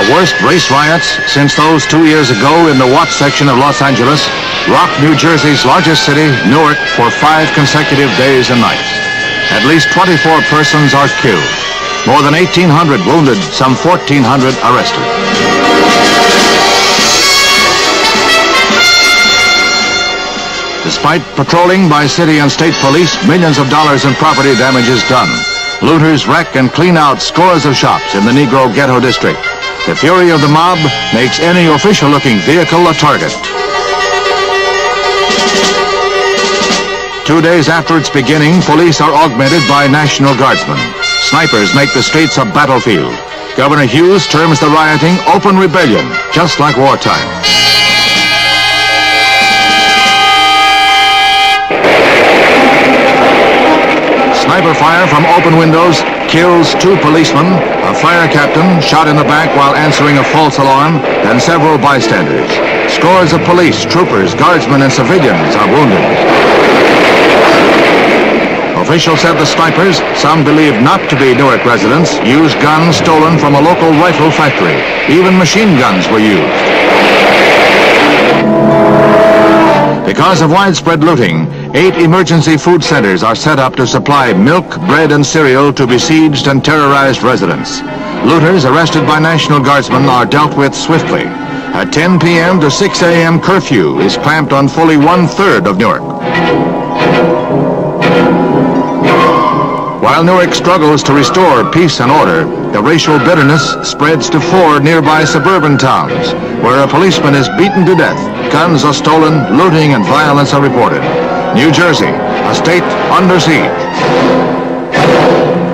The worst race riots since those 2 years ago in the Watts section of Los Angeles rocked New Jersey's largest city, Newark, for 5 consecutive days and nights. At least 24 persons are killed. More than 1,800 wounded, some 1,400 arrested. Despite patrolling by city and state police, millions of dollars in property damage is done. Looters wreck and clean out scores of shops in the Negro ghetto district. The fury of the mob makes any official-looking vehicle a target. 2 days after its beginning, police are augmented by National Guardsmen. Snipers make the streets a battlefield. Governor Hughes terms the rioting open rebellion, just like wartime. Sniper fire from open windows kills 2 policemen, a fire captain shot in the back while answering a false alarm, and several bystanders. Scores of police, troopers, guardsmen, and civilians are wounded. Officials said the snipers, some believed not to be Newark residents, used guns stolen from a local rifle factory. Even machine guns were used. Because of widespread looting, 8 emergency food centers are set up to supply milk, bread, and cereal to besieged and terrorized residents. Looters arrested by National Guardsmen are dealt with swiftly. A 10 p.m. to 6 a.m. curfew is clamped on fully 1/3 of Newark. While Newark struggles to restore peace and order, the racial bitterness spreads to 4 nearby suburban towns, where a policeman is beaten to death, guns are stolen, looting and violence are reported. New Jersey, a state under siege.